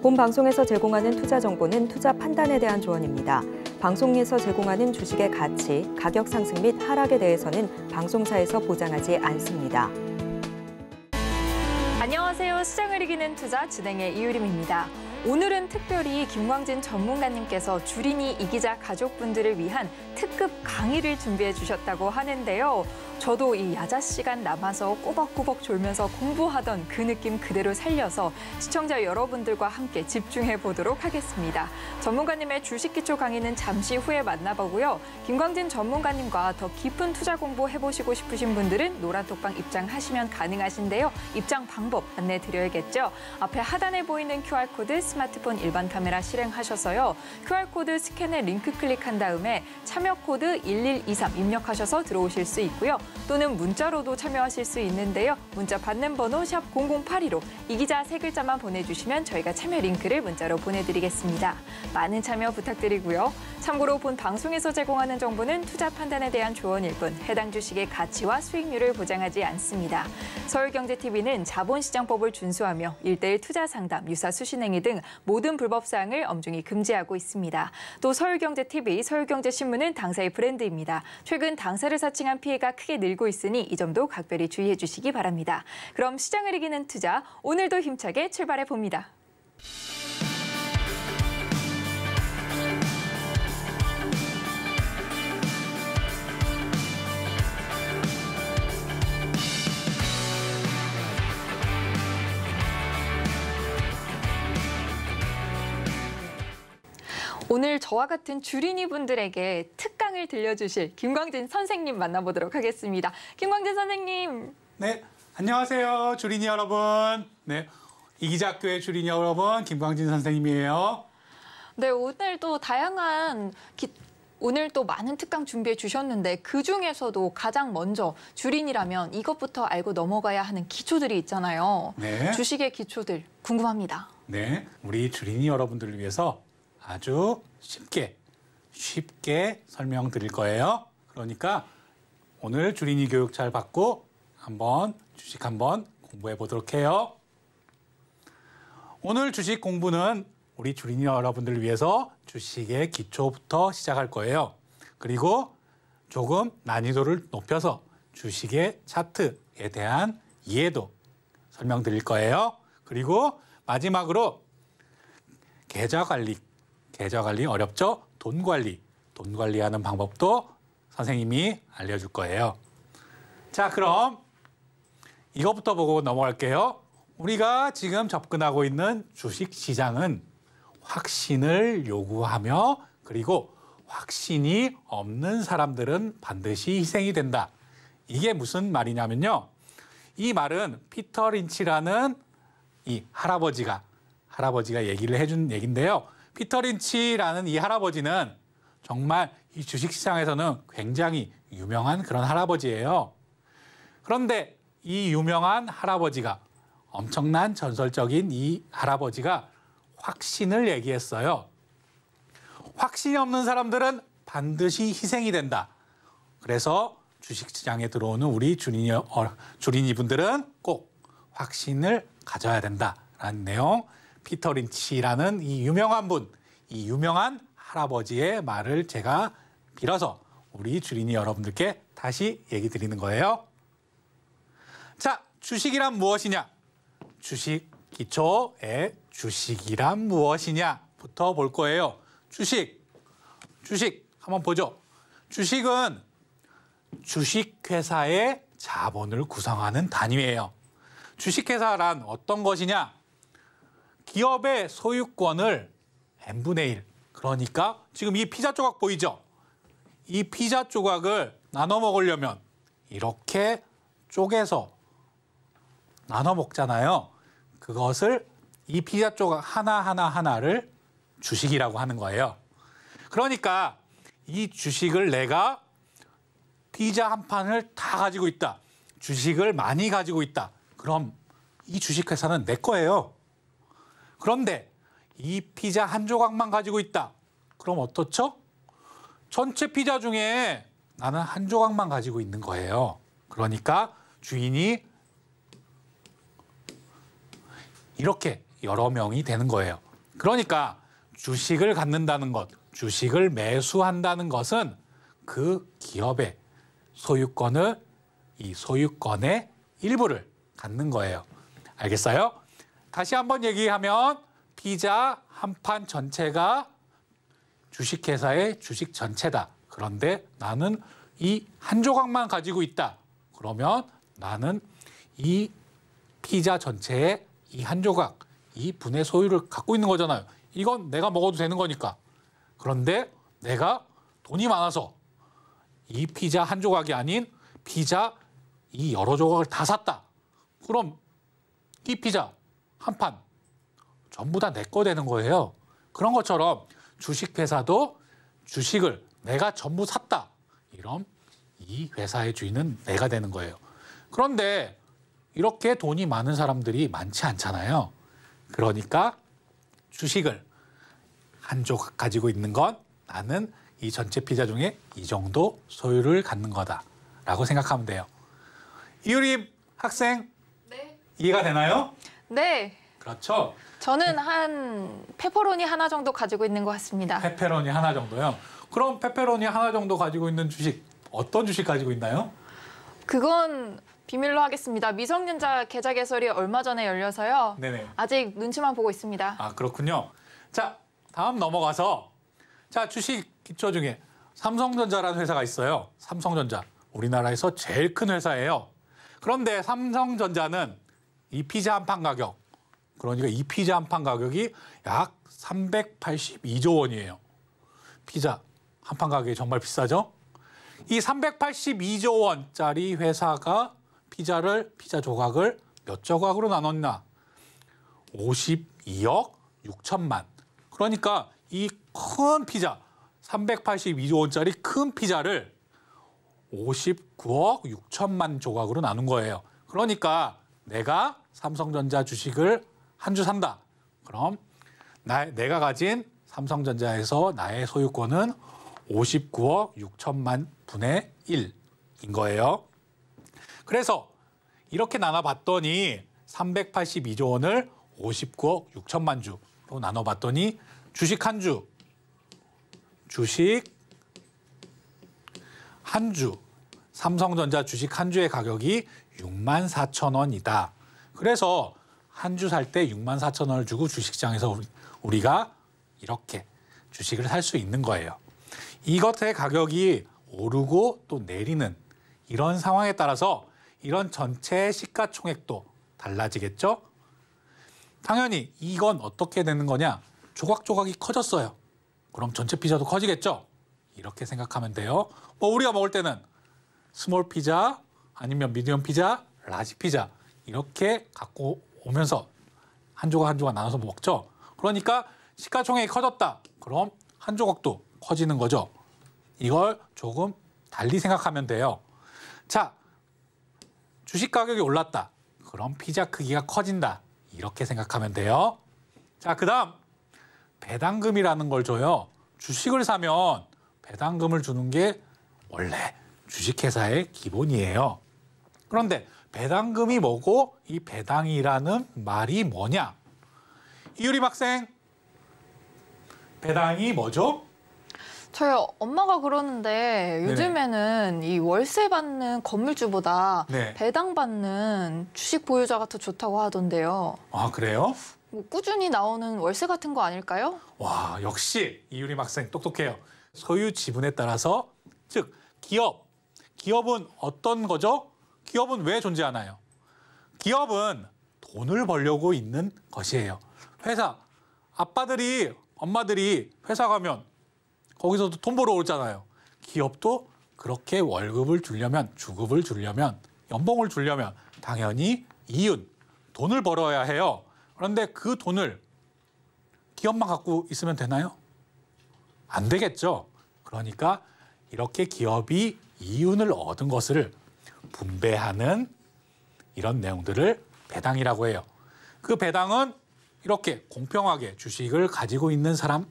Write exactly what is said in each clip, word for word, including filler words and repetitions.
본 방송에서 제공하는 투자 정보는 투자 판단에 대한 조언입니다. 방송에서 제공하는 주식의 가치, 가격 상승 및 하락에 대해서는 방송사에서 보장하지 않습니다. 안녕하세요. 시장을 이기는 투자 진행의 이유림입니다. 오늘은 특별히 김광진 전문가님께서 주린이 이기자 가족분들을 위한 특급 강의를 준비해 주셨다고 하는데요. 저도 이 야자 시간 남아서 꼬박꼬박 졸면서 공부하던 그 느낌 그대로 살려서 시청자 여러분들과 함께 집중해 보도록 하겠습니다. 전문가님의 주식 기초 강의는 잠시 후에 만나보고요. 김광진 전문가님과 더 깊은 투자 공부 해보시고 싶으신 분들은 노란톡방 입장하시면 가능하신데요. 입장 방법 안내 드려야겠죠. 앞에 하단에 보이는 큐알코드 스마트폰 일반 카메라 실행하셔서요. 큐알코드 스캔에 링크 클릭한 다음에 참여 코드 일일이삼 입력하셔서 들어오실 수 있고요. 또는 문자로도 참여하실 수 있는데요. 문자 받는 번호 샵 공공팔이로 이기자 세 글자만 보내주시면 저희가 참여 링크를 문자로 보내드리겠습니다. 많은 참여 부탁드리고요. 참고로 본 방송에서 제공하는 정보는 투자 판단에 대한 조언일 뿐 해당 주식의 가치와 수익률을 보장하지 않습니다. 서울경제티비는 자본시장법을 준수하며 일대일 투자 상담, 유사 수신행위 등 모든 불법 사항을 엄중히 금지하고 있습니다. 또 서울경제티비, 서울경제신문은 당사의 브랜드입니다. 최근 당사를 사칭한 피해가 크게 늘고 있으니 이 점도 각별히 주의해 주시기 바랍니다. 그럼 시장을 이기는 투자, 오늘도 힘차게 출발해 봅니다. 오늘 저와 같은 주린이 분들에게 특강을 들려주실 김광진 선생님 만나보도록 하겠습니다. 김광진 선생님. 네, 안녕하세요. 주린이 여러분. 네, 이기자학교의 주린이 여러분, 김광진 선생님이에요. 네, 오늘 또 다양한 기... 오늘 또 많은 특강 준비해 주셨는데 그중에서도 가장 먼저 주린이라면 이것부터 알고 넘어가야 하는 기초들이 있잖아요. 네. 주식의 기초들 궁금합니다. 네, 우리 주린이 여러분들을 위해서 아주 쉽게 쉽게 설명드릴 거예요. 그러니까 오늘 주린이 교육 잘 받고 한번 주식 한번 공부해 보도록 해요. 오늘 주식 공부는 우리 주린이 여러분들을 위해서 주식의 기초부터 시작할 거예요. 그리고 조금 난이도를 높여서 주식의 차트에 대한 이해도 설명드릴 거예요. 그리고 마지막으로 계좌 관리 계좌 관리 어렵죠? 돈 관리, 돈 관리하는 방법도 선생님이 알려줄 거예요. 자, 그럼 이것부터 보고 넘어갈게요. 우리가 지금 접근하고 있는 주식 시장은 확신을 요구하며 그리고 확신이 없는 사람들은 반드시 희생이 된다. 이게 무슨 말이냐면요. 이 말은 피터 린치라는 이 할아버지가 할아버지가 얘기를 해준 얘기인데요. 피터 린치라는 이 할아버지는 정말 이 주식시장에서는 굉장히 유명한 그런 할아버지예요. 그런데 이 유명한 할아버지가 엄청난 전설적인 이 할아버지가 확신을 얘기했어요. 확신이 없는 사람들은 반드시 희생이 된다. 그래서 주식시장에 들어오는 우리 주린이, 어, 주린이 분들은 꼭 확신을 가져야 된다라는 내용. 피터 린치라는 이 유명한 분, 이 유명한 할아버지의 말을 제가 빌어서 우리 주린이 여러분들께 다시 얘기 드리는 거예요. 자, 주식이란 무엇이냐? 주식 기초에 주식이란 무엇이냐부터 볼 거예요. 주식, 주식 한번 보죠. 주식은 주식회사의 자본을 구성하는 단위예요. 주식회사란 어떤 것이냐? 기업의 소유권을 n분의 일, 그러니까 지금 이 피자 조각 보이죠? 이 피자 조각을 나눠 먹으려면 이렇게 쪼개서 나눠 먹잖아요. 그것을 이 피자 조각 하나하나 하나를 주식이라고 하는 거예요. 그러니까 이 주식을 내가 피자 한 판을 다 가지고 있다. 주식을 많이 가지고 있다. 그럼 이 주식회사는 내 거예요. 그런데 이 피자 한 조각만 가지고 있다. 그럼 어떻죠? 전체 피자 중에 나는 한 조각만 가지고 있는 거예요. 그러니까 주인이 이렇게 여러 명이 되는 거예요. 그러니까 주식을 갖는다는 것, 주식을 매수한다는 것은 그 기업의 소유권을, 이 소유권의 일부를 갖는 거예요. 알겠어요? 다시 한번 얘기하면 피자 한 판 전체가 주식회사의 주식 전체다. 그런데 나는 이 한 조각만 가지고 있다. 그러면 나는 이 피자 전체의 이 한 조각, 이 분의 소유를 갖고 있는 거잖아요. 이건 내가 먹어도 되는 거니까. 그런데 내가 돈이 많아서 이 피자 한 조각이 아닌 피자 이 여러 조각을 다 샀다. 그럼 이 피자 한 판 전부 다 내 거 되는 거예요. 그런 것처럼 주식회사도 주식을 내가 전부 샀다. 이런 이 회사의 주인은 내가 되는 거예요. 그런데 이렇게 돈이 많은 사람들이 많지 않잖아요. 그러니까 주식을 한 조각 가지고 있는 건 나는 이 전체 피자 중에 이 정도 소유를 갖는 거다라고 생각하면 돼요. 이유림 학생, 네. 이해가 되나요? 네. 그렇죠. 저는 한 페퍼로니 하나 정도 가지고 있는 것 같습니다. 페페로니 하나 정도요. 그럼 페페로니 하나 정도 가지고 있는 주식, 어떤 주식 가지고 있나요? 그건 비밀로 하겠습니다. 미성년자 계좌 개설이 얼마 전에 열려서요. 네네. 아직 눈치만 보고 있습니다. 아, 그렇군요. 자, 다음 넘어가서 자, 주식 기초 중에 삼성전자라는 회사가 있어요. 삼성전자. 우리나라에서 제일 큰 회사예요. 그런데 삼성전자는 이 피자 한 판 가격, 그러니까 이 피자 한 판 가격이 약 삼백팔십이조 원이에요. 피자 한 판 가격이 정말 비싸죠? 이 삼백팔십이조 원짜리 회사가 피자를, 피자 조각을 몇 조각으로 나눴나? 오십이억 육천만. 그러니까 이 큰 피자, 삼백팔십이조 원짜리 큰 피자를 오십구억 육천만 조각으로 나눈 거예요. 그러니까 내가 삼성전자 주식을 한 주 산다. 그럼 나, 내가 가진 삼성전자에서 나의 소유권은 오십구억 육천만 분의 일인 거예요. 그래서 이렇게 나눠봤더니 삼백팔십이조 원을 오십구억 육천만 주로 나눠봤더니 주식 한 주, 주식 한 주, 삼성전자 주식 한 주의 가격이 육만 사천 원이다. 그래서 한 주 살 때 육만 사천 원을 주고 주식시장에서 우리가 이렇게 주식을 살 수 있는 거예요. 이것의 가격이 오르고 또 내리는 이런 상황에 따라서 이런 전체 시가총액도 달라지겠죠? 당연히 이건 어떻게 되는 거냐? 조각조각이 커졌어요. 그럼 전체 피자도 커지겠죠? 이렇게 생각하면 돼요. 뭐 우리가 먹을 때는 스몰 피자 아니면 미디엄 피자, 라지 피자 이렇게 갖고 오면서 한 조각 한 조각 나눠서 먹죠. 그러니까 시가총액이 커졌다. 그럼 한 조각도 커지는 거죠. 이걸 조금 달리 생각하면 돼요. 자, 주식 가격이 올랐다. 그럼 피자 크기가 커진다. 이렇게 생각하면 돼요. 자, 그다음 배당금이라는 걸 줘요. 주식을 사면 배당금을 주는 게 원래 주식회사의 기본이에요. 그런데 배당금이 뭐고 이 배당이라는 말이 뭐냐? 이유림 학생, 배당이 뭐죠? 저희 엄마가 그러는데 요즘에는 이 월세 받는 건물주보다 네. 배당 받는 주식 보유자가 더 좋다고 하던데요. 아, 그래요? 뭐 꾸준히 나오는 월세 같은 거 아닐까요? 와, 역시 이유림 학생 똑똑해요. 소유 지분에 따라서, 즉 기업, 기업은 어떤 거죠? 기업은 왜 존재하나요? 기업은 돈을 벌려고 있는 것이에요. 회사, 아빠들이, 엄마들이 회사 가면 거기서도 돈 벌어 오잖아요. 기업도 그렇게 월급을 주려면, 주급을 주려면, 연봉을 주려면 당연히 이윤, 돈을 벌어야 해요. 그런데 그 돈을 기업만 갖고 있으면 되나요? 안 되겠죠. 그러니까 이렇게 기업이 이윤을 얻은 것을 분배하는 이런 내용들을 배당이라고 해요. 그 배당은 이렇게 공평하게 주식을 가지고 있는 사람,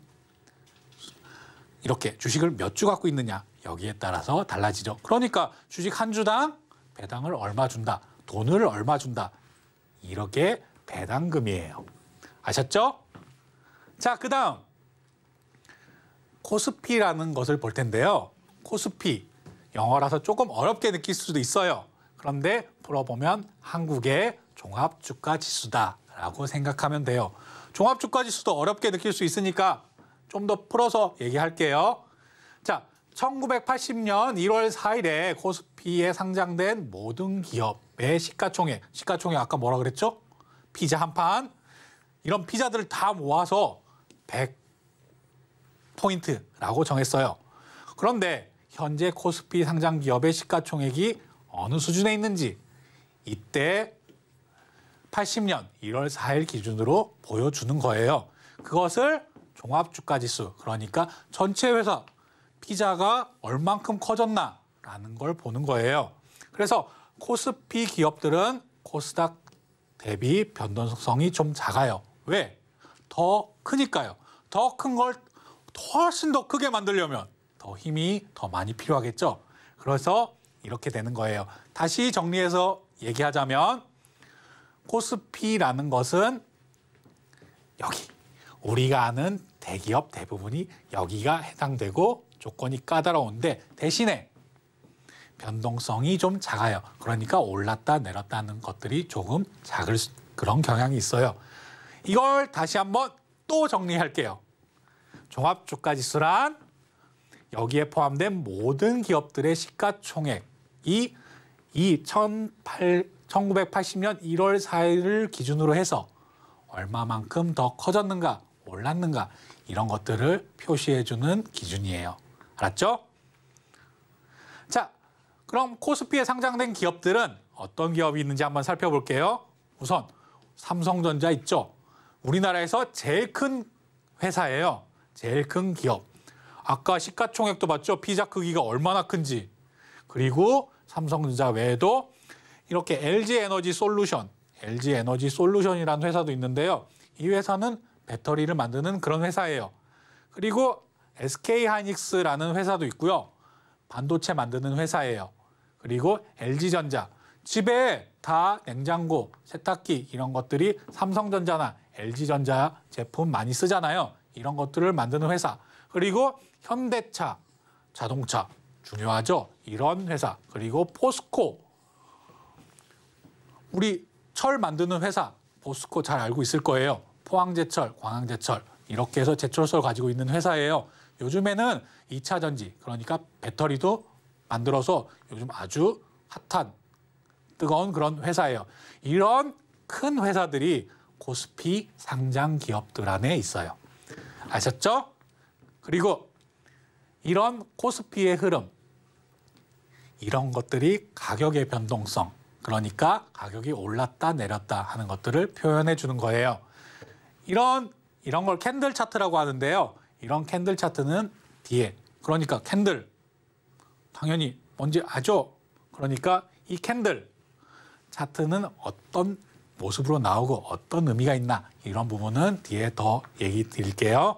이렇게 주식을 몇 주 갖고 있느냐 여기에 따라서 달라지죠. 그러니까 주식 한 주당 배당을 얼마 준다, 돈을 얼마 준다. 이렇게 배당금이에요. 아셨죠? 자, 그다음 코스피라는 것을 볼 텐데요. 코스피, 영어라서 조금 어렵게 느낄 수도 있어요. 그런데 풀어보면 한국의 종합주가지수다라고 생각하면 돼요. 종합주가지수도 어렵게 느낄 수 있으니까 좀 더 풀어서 얘기할게요. 자, 천구백팔십 년 일월 사일에 코스피에 상장된 모든 기업의 시가총액, 시가총액 아까 뭐라 그랬죠? 피자 한 판, 이런 피자들을 다 모아서 백 포인트라고 정했어요. 그런데 현재 코스피 상장 기업의 시가총액이 어느 수준에 있는지 이때 팔십 년 일월 사일 기준으로 보여주는 거예요. 그것을 종합주가지수, 그러니까 전체 회사 피자가 얼만큼 커졌나라는 걸 보는 거예요. 그래서 코스피 기업들은 코스닥 대비 변동성이 좀 작아요. 왜? 더 크니까요. 더 큰 걸 훨씬 더 크게 만들려면 더 힘이 더 많이 필요하겠죠. 그래서 이렇게 되는 거예요. 다시 정리해서 얘기하자면 코스피라는 것은 여기 우리가 아는 대기업 대부분이 여기가 해당되고 조건이 까다로운데 대신에 변동성이 좀 작아요. 그러니까 올랐다 내렸다 하는 것들이 조금 작을 그런 경향이 있어요. 이걸 다시 한번 또 정리할게요. 종합주가지수란 여기에 포함된 모든 기업들의 시가총액이 이 천구백팔십 년 일월 사일을 기준으로 해서 얼마만큼 더 커졌는가, 올랐는가 이런 것들을 표시해주는 기준이에요. 알았죠? 자, 그럼 코스피에 상장된 기업들은 어떤 기업이 있는지 한번 살펴볼게요. 우선 삼성전자 있죠. 우리나라에서 제일 큰 회사예요. 제일 큰 기업. 아까 시가총액도 봤죠? 피자 크기가 얼마나 큰지. 그리고 삼성전자 외에도 이렇게 엘지에너지솔루션, 엘지에너지솔루션이라는 회사도 있는데요. 이 회사는 배터리를 만드는 그런 회사예요. 그리고 에스케이하이닉스라는 회사도 있고요. 반도체 만드는 회사예요. 그리고 엘지전자, 집에 다 냉장고, 세탁기 이런 것들이 삼성전자나 엘지전자 제품 많이 쓰잖아요. 이런 것들을 만드는 회사. 그리고 현대차, 자동차 중요하죠. 이런 회사. 그리고 포스코, 우리 철 만드는 회사 포스코 잘 알고 있을 거예요. 포항제철, 광양제철 이렇게 해서 제철소를 가지고 있는 회사예요. 요즘에는 이 차 전지, 그러니까 배터리도 만들어서 요즘 아주 핫한 뜨거운 그런 회사예요. 이런 큰 회사들이 코스피 상장 기업들 안에 있어요. 아셨죠? 그리고 이런 코스피의 흐름, 이런 것들이 가격의 변동성, 그러니까 가격이 올랐다 내렸다 하는 것들을 표현해 주는 거예요. 이런 이런 걸 캔들 차트라고 하는데요. 이런 캔들 차트는 뒤에, 그러니까 캔들 당연히 뭔지 아죠? 그러니까 이 캔들 차트는 어떤 모습으로 나오고 어떤 의미가 있나 이런 부분은 뒤에 더 얘기 드릴게요.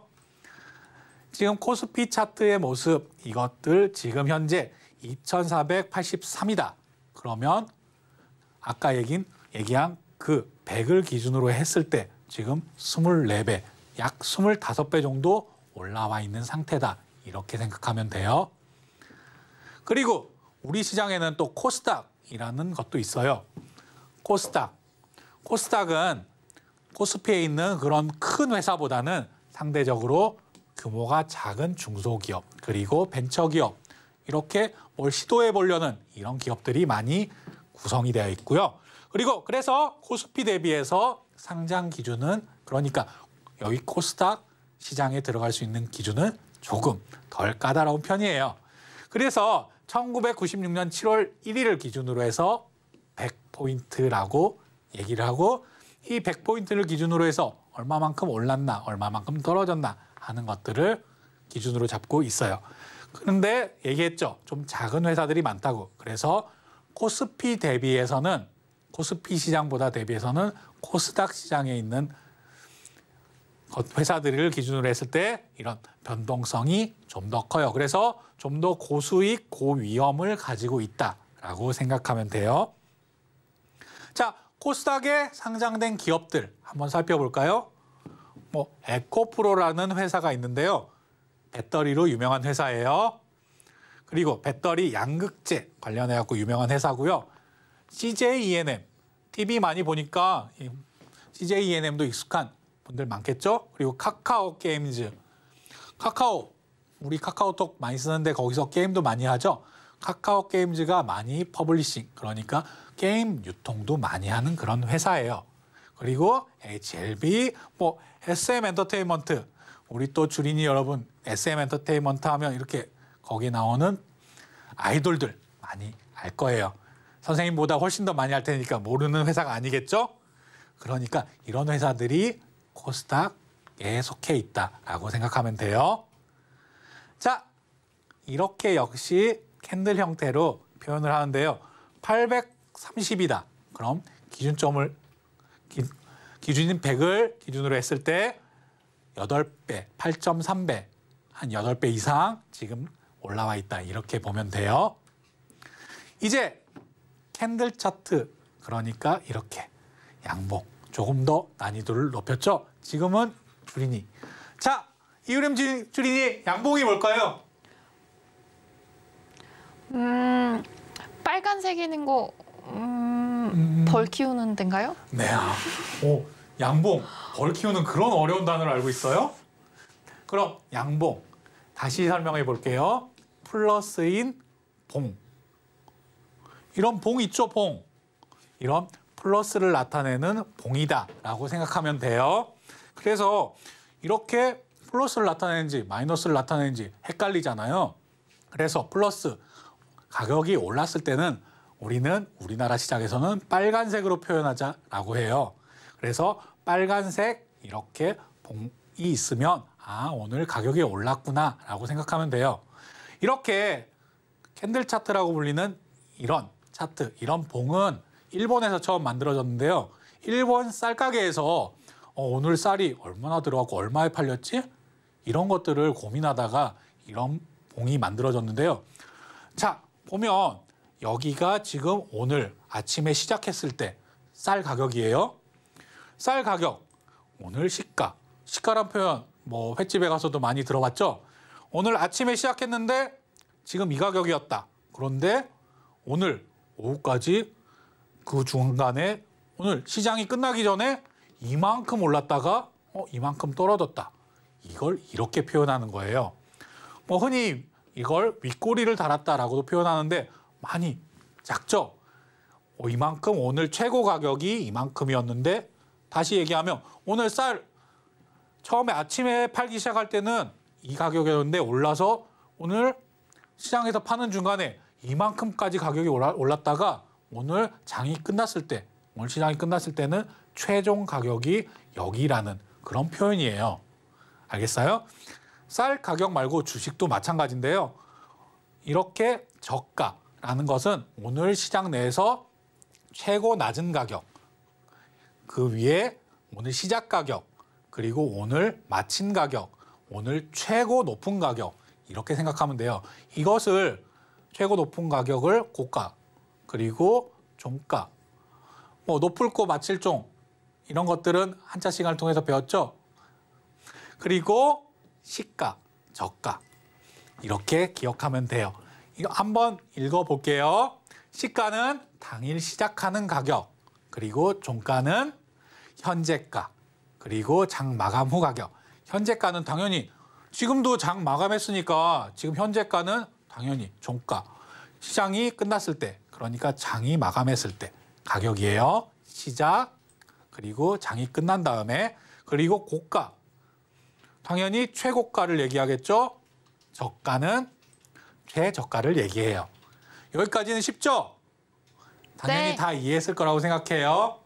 지금 코스피 차트의 모습, 이것들 지금 현재 이천사백팔십삼이다. 그러면 아까 얘긴, 얘기한 그 백을 기준으로 했을 때 지금 이십사 배, 약 이십오 배 정도 올라와 있는 상태다. 이렇게 생각하면 돼요. 그리고 우리 시장에는 또 코스닥이라는 것도 있어요. 코스닥. 코스닥은 코스피에 있는 그런 큰 회사보다는 상대적으로 규모가 작은 중소기업, 그리고 벤처기업, 이렇게 뭘 시도해 보려는 이런 기업들이 많이 구성이 되어 있고요. 그리고 그래서 코스피 대비해서 상장 기준은, 그러니까 여기 코스닥 시장에 들어갈 수 있는 기준은 조금 덜 까다로운 편이에요. 그래서 천구백구십육 년 칠월 일일을 기준으로 해서 백 포인트라고 얘기를 하고, 이 백 포인트를 기준으로 해서 얼마만큼 올랐나 얼마만큼 떨어졌나 하는 것들을 기준으로 잡고 있어요. 그런데 얘기했죠. 좀 작은 회사들이 많다고. 그래서 코스피 대비해서는, 코스피 시장보다 대비해서는 코스닥 시장에 있는 회사들을 기준으로 했을 때 이런 변동성이 좀 더 커요. 그래서 좀 더 고수익, 고위험을 가지고 있다라고 생각하면 돼요. 자, 코스닥에 상장된 기업들 한번 살펴볼까요? 뭐 에코프로라는 회사가 있는데요. 배터리로 유명한 회사예요. 그리고 배터리 양극재 관련해 갖고 유명한 회사고요. 씨제이이엔엠, 티비 많이 보니까 씨제이이엔엠도 익숙한 분들 많겠죠? 그리고 카카오 게임즈, 카카오, 우리 카카오톡 많이 쓰는데 거기서 게임도 많이 하죠? 카카오 게임즈가 많이 퍼블리싱, 그러니까 게임 유통도 많이 하는 그런 회사예요. 그리고 에이치엘비, 뭐 에스엠 엔터테인먼트, 우리 또 주린이 여러분 에스엠 엔터테인먼트 하면 이렇게 거기 나오는 아이돌들 많이 알 거예요. 선생님보다 훨씬 더 많이 할 테니까 모르는 회사가 아니겠죠? 그러니까 이런 회사들이 코스닥에 속해 있다라고 생각하면 돼요. 자, 이렇게 역시 캔들 형태로 표현을 하는데요. 팔백삼십이다. 그럼 기준점을 기, 기준인 백을 기준으로 했을 때 여덟 배, 팔 점 삼 배, 한 여덟 배 이상 지금 올라와 있다. 이렇게 보면 돼요. 이제 캔들 차트, 그러니까 이렇게 양봉 조금 더 난이도를 높였죠. 지금은 주린이. 자, 이유림 주린이 양봉이 뭘까요? 음, 빨간색이는 거 음, 음. 벌 키우는 데인가요? 네. 아, 오, 양봉, 벌 키우는 그런 어려운 단어를 알고 있어요? 그럼 양봉 다시 설명해 볼게요. 플러스인 봉. 이런 봉 있죠, 봉. 이런 플러스를 나타내는 봉이다라고 생각하면 돼요. 그래서 이렇게 플러스를 나타내는지 마이너스를 나타내는지 헷갈리잖아요. 그래서 플러스, 가격이 올랐을 때는 우리는 우리나라 시장에서는 빨간색으로 표현하자라고 해요. 그래서 빨간색 이렇게 봉이 있으면 아, 오늘 가격이 올랐구나라고 생각하면 돼요. 이렇게 캔들 차트라고 불리는 이런 차트, 이런 봉은 일본에서 처음 만들어졌는데요. 일본 쌀가게에서 어, 오늘 쌀이 얼마나 들어갔고 얼마에 팔렸지? 이런 것들을 고민하다가 이런 봉이 만들어졌는데요. 자, 보면 여기가 지금 오늘 아침에 시작했을 때 쌀 가격이에요. 쌀 가격, 오늘 시가. 시가란 표현 뭐 횟집에 가서도 많이 들어봤죠? 오늘 아침에 시작했는데 지금 이 가격이었다. 그런데 오늘 오후까지 그 중간에 오늘 시장이 끝나기 전에 이만큼 올랐다가 어, 이만큼 떨어졌다. 이걸 이렇게 표현하는 거예요. 뭐 흔히 이걸 윗꼬리를 달았다라고도 표현하는데 많이 작죠? 어, 이만큼 오늘 최고 가격이 이만큼이었는데 다시 얘기하면 오늘 쌀 처음에 아침에 팔기 시작할 때는 이 가격이었는데 올라서 오늘 시장에서 파는 중간에 이만큼까지 가격이 올랐다가 오늘 장이 끝났을 때, 오늘 시장이 끝났을 때는 최종 가격이 여기라는 그런 표현이에요. 알겠어요? 쌀 가격 말고 주식도 마찬가지인데요. 이렇게 저가라는 것은 오늘 시장 내에서 최고 낮은 가격, 그 위에 오늘 시작 가격, 그리고 오늘 마친 가격, 오늘 최고 높은 가격 이렇게 생각하면 돼요. 이것을 최고 높은 가격을 고가, 그리고 종가, 뭐 높을 고 마칠 종 이런 것들은 한자 시간을 통해서 배웠죠. 그리고 시가, 저가 이렇게 기억하면 돼요. 이거 한번 읽어볼게요. 시가는 당일 시작하는 가격, 그리고 종가는 현재가, 그리고 장 마감 후 가격. 현재가는 당연히 지금도 장 마감했으니까 지금 현재가는 당연히 종가. 시장이 끝났을 때, 그러니까 장이 마감했을 때 가격이에요. 시작, 그리고 장이 끝난 다음에, 그리고 고가. 당연히 최고가를 얘기하겠죠. 저가는 최저가를 얘기해요. 여기까지는 쉽죠? 당연히 네. 다 이해했을 거라고 생각해요.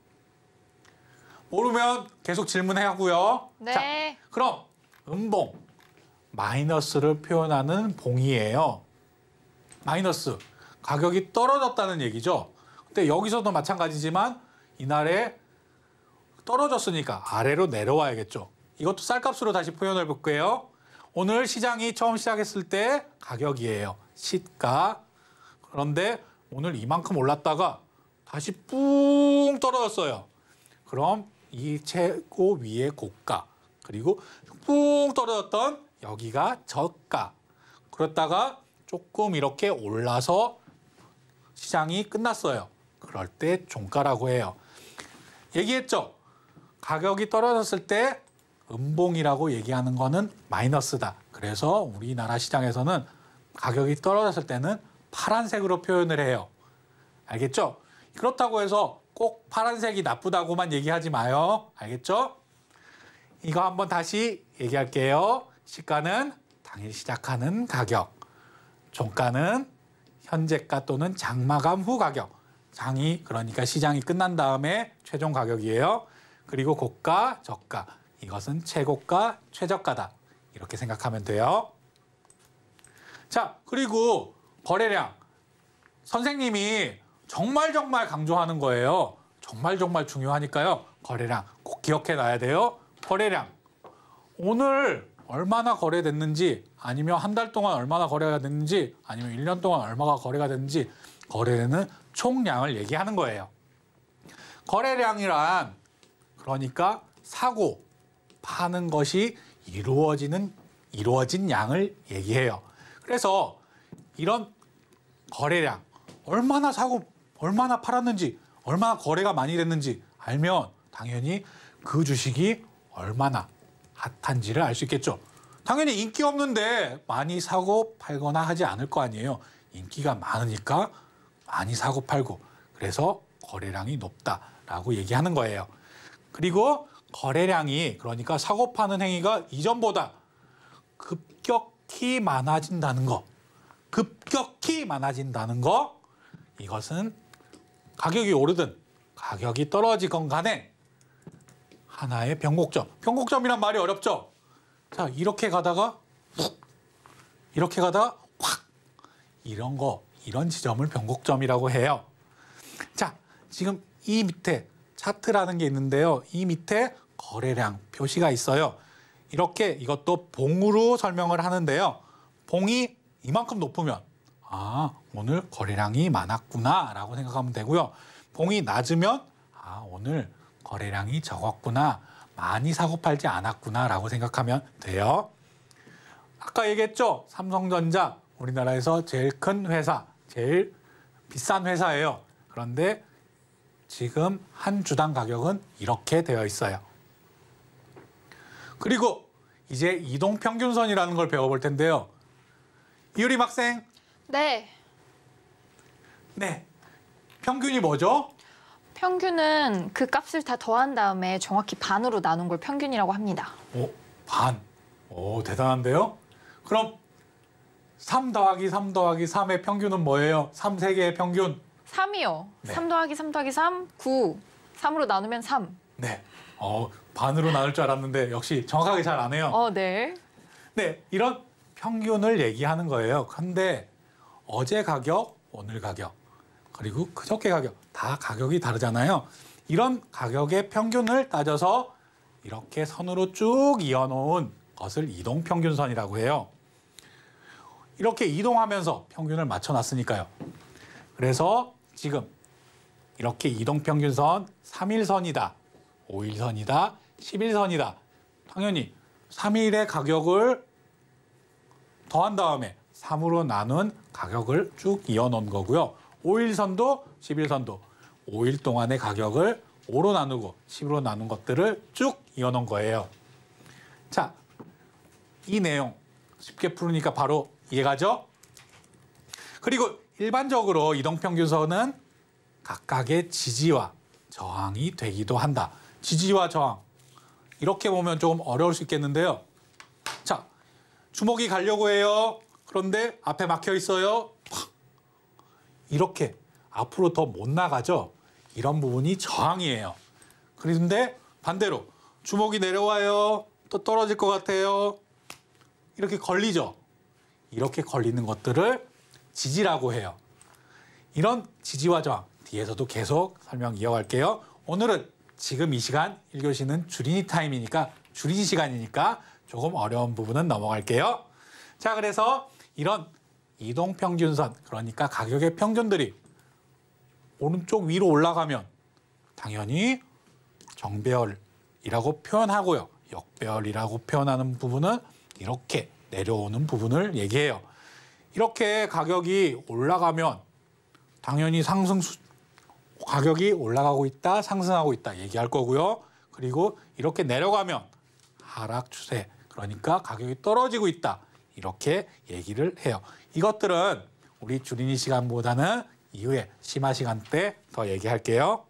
모르면 계속 질문해하고요. 네. 자, 그럼 음봉, 마이너스를 표현하는 봉이에요. 마이너스, 가격이 떨어졌다는 얘기죠. 근데 여기서도 마찬가지지만 이날에 떨어졌으니까 아래로 내려와야겠죠. 이것도 쌀값으로 다시 표현해 볼게요. 오늘 시장이 처음 시작했을 때 가격이에요. 시가. 그런데 오늘 이만큼 올랐다가 다시 뿡 떨어졌어요. 그럼 이 최고 위의 고가, 그리고 뿡 떨어졌던 여기가 저가. 그렇다가 조금 이렇게 올라서 시장이 끝났어요. 그럴 때 종가라고 해요. 얘기했죠? 가격이 떨어졌을 때 음봉이라고 얘기하는 거는 마이너스다. 그래서 우리나라 시장에서는 가격이 떨어졌을 때는 파란색으로 표현을 해요. 알겠죠? 그렇다고 해서 꼭 파란색이 나쁘다고만 얘기하지 마요. 알겠죠? 이거 한번 다시 얘기할게요. 시가는 당일 시작하는 가격, 종가는 현재가 또는 장마감 후 가격, 장이 그러니까 시장이 끝난 다음에 최종 가격이에요. 그리고 고가, 저가, 이것은 최고가, 최저가다. 이렇게 생각하면 돼요. 자, 그리고 거래량. 선생님이 정말 정말 강조하는 거예요. 정말 정말 중요하니까요. 거래량 꼭 기억해 놔야 돼요. 거래량. 오늘 얼마나 거래됐는지, 아니면 한 달 동안 얼마나 거래가 됐는지, 아니면 일 년 동안 얼마가 거래가 됐는지, 거래되는 총량을 얘기하는 거예요. 거래량이란 그러니까 사고, 파는 것이 이루어지는, 이루어진 양을 얘기해요. 그래서 이런 거래량, 얼마나 사고, 얼마나 팔았는지, 얼마나 거래가 많이 됐는지 알면 당연히 그 주식이 얼마나 핫한지를 알 수 있겠죠. 당연히 인기 없는데 많이 사고 팔거나 하지 않을 거 아니에요. 인기가 많으니까 많이 사고 팔고, 그래서 거래량이 높다라고 얘기하는 거예요. 그리고 거래량이 그러니까 사고 파는 행위가 이전보다 급격히 많아진다는 거, 급격히 많아진다는 거, 이것은 가격이 오르든 가격이 떨어지건 간에 하나의 변곡점. 변곡점이란 말이 어렵죠? 자, 이렇게 가다가 훅, 이렇게 가다가 확, 이런 거, 이런 지점을 변곡점이라고 해요. 자, 지금 이 밑에 차트라는 게 있는데요. 이 밑에 거래량 표시가 있어요. 이렇게 이것도 봉으로 설명을 하는데요. 봉이 이만큼 높으면 아, 오늘 거래량이 많았구나 라고 생각하면 되고요. 봉이 낮으면 아, 오늘 거래량이 적었구나, 많이 사고 팔지 않았구나 라고 생각하면 돼요. 아까 얘기했죠? 삼성전자, 우리나라에서 제일 큰 회사, 제일 비싼 회사예요. 그런데 지금 한 주당 가격은 이렇게 되어 있어요. 그리고 이제 이동평균선이라는 걸 배워볼 텐데요. 이유림 학생. 네. 네. 평균이 뭐죠? 평균은 그 값을 다 더한 다음에 정확히 반으로 나눈 걸 평균이라고 합니다. 오, 반. 오, 대단한데요? 그럼 삼 더하기 삼 더하기 삼의 평균은 뭐예요? 삼 세 개의 평균. 삼이요. 네. 삼 더하기 삼 더하기 삼, 구. 삼으로 나누면 삼. 네. 어, 반으로 나눌 줄 알았는데 역시 정확하게 잘 안 해요. 어, 네. 네, 이런 평균을 얘기하는 거예요. 근데 어제 가격, 오늘 가격, 그리고 그저께 가격, 다 가격이 다르잖아요. 이런 가격의 평균을 따져서 이렇게 선으로 쭉 이어놓은 것을 이동평균선이라고 해요. 이렇게 이동하면서 평균을 맞춰놨으니까요. 그래서 지금 이렇게 이동평균선 삼 일선이다, 오 일선이다, 십 일선이다. 당연히 삼 일의 가격을 더한 다음에 삼으로 나눈 가격을 쭉 이어놓은 거고요. 오 일선도 십 일선도 오 일 동안의 가격을 오로 나누고 십으로 나눈 것들을 쭉 이어놓은 거예요. 자, 이 내용 쉽게 풀으니까 바로 이해가죠? 그리고 일반적으로 이동평균선은 각각의 지지와 저항이 되기도 한다. 지지와 저항. 이렇게 보면 조금 어려울 수 있겠는데요. 자, 주먹이 가려고 해요. 그런데 앞에 막혀 있어요. 이렇게 앞으로 더 못 나가죠. 이런 부분이 저항이에요. 그런데 반대로 주먹이 내려와요. 또 떨어질 것 같아요. 이렇게 걸리죠. 이렇게 걸리는 것들을 지지라고 해요. 이런 지지와 저항 뒤에서도 계속 설명 이어갈게요. 오늘은 지금 이 시간 일 교시는 주린이 타임이니까 주린 시간이니까 조금 어려운 부분은 넘어갈게요. 자, 그래서 이런 이동평균선, 그러니까 가격의 평균들이 오른쪽 위로 올라가면 당연히 정배열이라고 표현하고요. 역배열이라고 표현하는 부분은 이렇게 내려오는 부분을 얘기해요. 이렇게 가격이 올라가면 당연히 상승 수, 가격이 올라가고 있다, 상승하고 있다 얘기할 거고요. 그리고 이렇게 내려가면 하락 추세, 그러니까 가격이 떨어지고 있다 이렇게 얘기를 해요. 이것들은 우리 주린이 시간보다는 이후에 심화 시간 때 더 얘기할게요.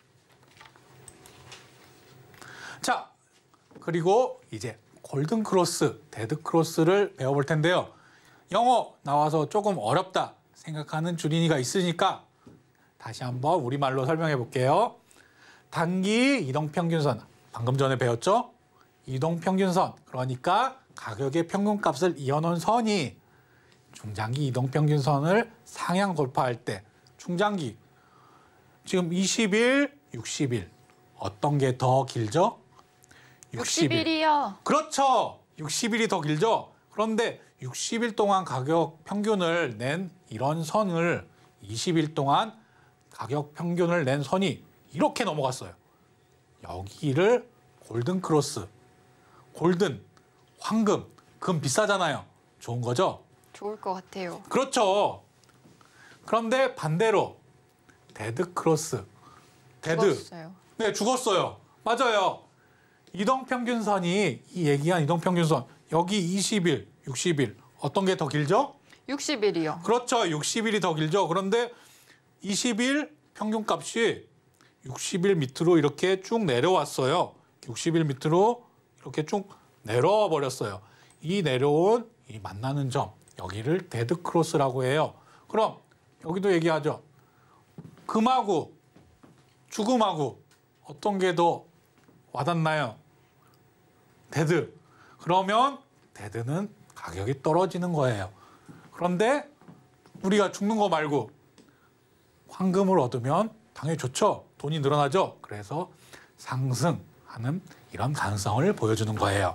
자, 그리고 이제 골든 크로스, 데드 크로스를 배워볼 텐데요. 영어 나와서 조금 어렵다 생각하는 주린이가 있으니까 다시 한번 우리말로 설명해 볼게요. 단기 이동평균선, 방금 전에 배웠죠? 이동평균선, 그러니까 가격의 평균값을 이어놓은 선이 중장기 이동평균선을 상향 돌파할 때 중장기, 지금 이십 일, 육십 일 어떤 게 더 길죠? 육십 일이요. 그렇죠. 육십 일이 더 길죠. 그런데 육십 일 동안 가격 평균을 낸 이런 선을 이십 일 동안 가격 평균을 낸 선이 이렇게 넘어갔어요. 여기를 골든 크로스, 골든, 황금, 금 비싸잖아요. 좋은 거죠? 좋을 것 같아요. 그렇죠. 그런데 반대로 데드 크로스, 데드. 죽었어요. 네, 죽었어요. 맞아요. 이동평균선이 이 얘기한 이동평균선 여기 이십 일, 육십 일 어떤 게 더 길죠? 육십 일이요. 그렇죠. 육십 일이 더 길죠. 그런데 이십 일 평균값이 육십 일 밑으로 이렇게 쭉 내려왔어요. 육십 일 밑으로 이렇게 쭉 내려와 버렸어요. 이 내려온 이 만나는 점 여기를 데드 크로스라고 해요. 그럼 여기도 얘기하죠. 금하고 죽음하고 어떤 게 더 와닿나요? 데드. 그러면 데드는 가격이 떨어지는 거예요. 그런데 우리가 죽는 거 말고 황금을 얻으면 당연히 좋죠. 돈이 늘어나죠. 그래서 상승하는 이런 가능성을 보여주는 거예요.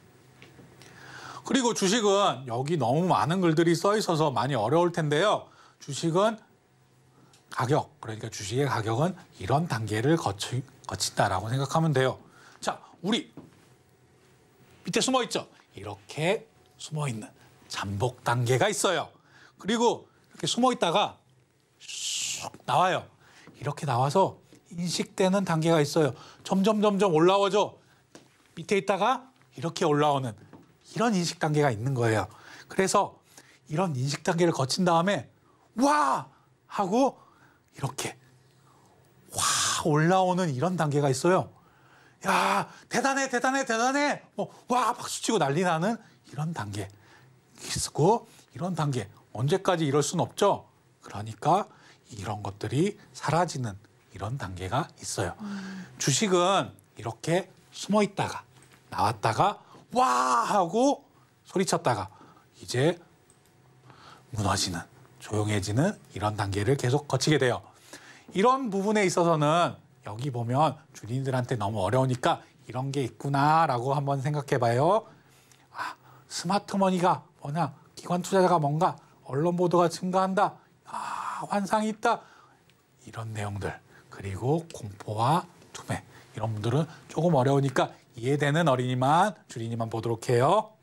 그리고 주식은 여기 너무 많은 글들이 써 있어서 많이 어려울 텐데요. 주식은 가격, 그러니까 주식의 가격은 이런 단계를 거치, 거친다라고 생각하면 돼요. 자, 우리 밑에 숨어 있죠? 이렇게 숨어 있는 잠복 단계가 있어요. 그리고 이렇게 숨어 있다가 쑥 나와요. 이렇게 나와서 인식되는 단계가 있어요. 점점 점점 올라오죠. 밑에 있다가 이렇게 올라오는 이런 인식 단계가 있는 거예요. 그래서 이런 인식 단계를 거친 다음에 와! 하고 이렇게 와 올라오는 이런 단계가 있어요. 야 대단해 대단해 대단해 뭐 와 박수치고 난리 나는 이런 단계 있고 이런 단계 언제까지 이럴 순 없죠. 그러니까 이런 것들이 사라지는 이런 단계가 있어요. 음. 주식은 이렇게 숨어 있다가 나왔다가 와 하고 소리쳤다가 이제 무너지는 조용해지는 이런 단계를 계속 거치게 돼요. 이런 부분에 있어서는 여기 보면 주린이들한테 너무 어려우니까 이런 게 있구나라고 한번 생각해 봐요. 아, 스마트머니가 뭐냐, 기관 투자자가 뭔가, 언론 보도가 증가한다, 아, 환상이 있다. 이런 내용들, 그리고 공포와 투매, 이런 분들은 조금 어려우니까 이해되는 어린이만, 주린이만 보도록 해요.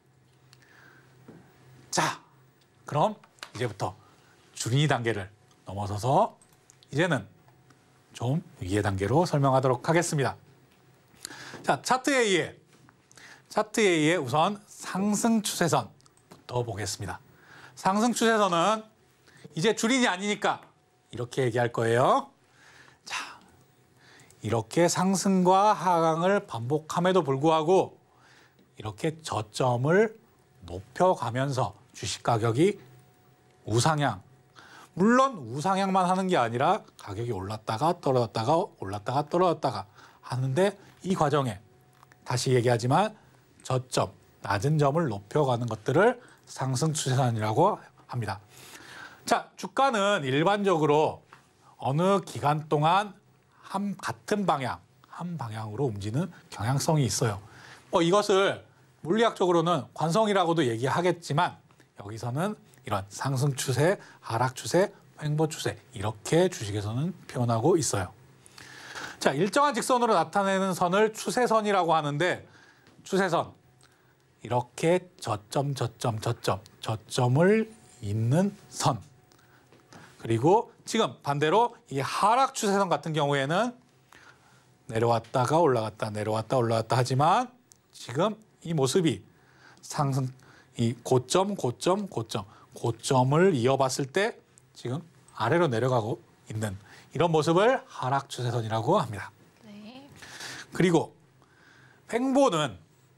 자, 그럼 이제부터 주린이 단계를 넘어서서 이제는 좀 위의 단계로 설명하도록 하겠습니다. 자, 차트 A에 차트 A에 우선 상승 추세선부터 보겠습니다. 상승 추세선은 이제 주린이 아니니까 이렇게 얘기할 거예요. 자, 이렇게 상승과 하강을 반복함에도 불구하고 이렇게 저점을 높여가면서 주식 가격이 우상향, 물론 우상향만 하는 게 아니라 가격이 올랐다가 떨어졌다가 올랐다가 떨어졌다가 하는데 이 과정에 다시 얘기하지만 저점, 낮은 점을 높여가는 것들을 상승 추세선이라고 합니다. 자, 주가는 일반적으로 어느 기간 동안 한 같은 방향, 한 방향으로 움직이는 경향성이 있어요. 뭐 이것을 물리학적으로는 관성이라고도 얘기하겠지만 여기서는 이런 상승 추세, 하락 추세, 횡보 추세 이렇게 주식에서는 표현하고 있어요. 자, 일정한 직선으로 나타내는 선을 추세선이라고 하는데 추세선 이렇게 저점, 저점, 저점, 저점을 잇는 선. 그리고 지금 반대로 이 하락 추세선 같은 경우에는 내려왔다가 올라갔다, 내려왔다, 올라갔다 하지만 지금 이 모습이 상승, 이 고점, 고점, 고점, 고점을 이어봤을 때 지금 아래로 내려가고 있는 이런 모습을 하락 추세선이라고 합니다. 네. 그리고 횡보는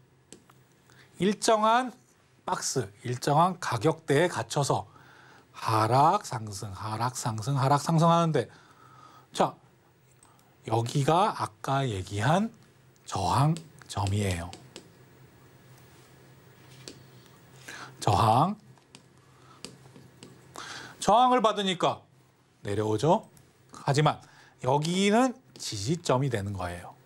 일정한 박스, 일정한 가격대에 갇혀서 하락, 상승, 하락, 상승, 하락, 상승하는데 자, 여기가 아까 얘기한 저항점이에요. 저항. 저항을 받으니까 내려오죠. 하지만 여기는 지지점이 되는 거예요.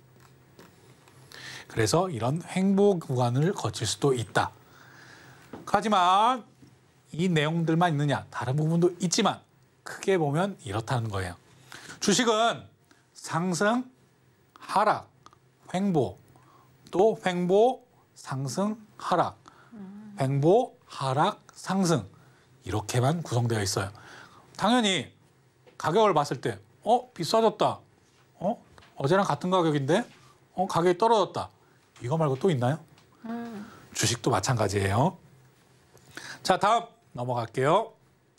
그래서 이런 횡보 구간을 거칠 수도 있다. 하지만 이 내용들만 있느냐? 다른 부분도 있지만 크게 보면 이렇다는 거예요. 주식은 상승, 하락, 횡보, 또 횡보, 상승, 하락, 횡보, 하락, 상승 이렇게만 구성되어 있어요. 당연히 가격을 봤을 때 어? 비싸졌다. 어? 어제랑 같은 가격인데? 어? 가격이 떨어졌다. 이거 말고 또 있나요? 음. 주식도 마찬가지예요. 자, 다음 넘어갈게요.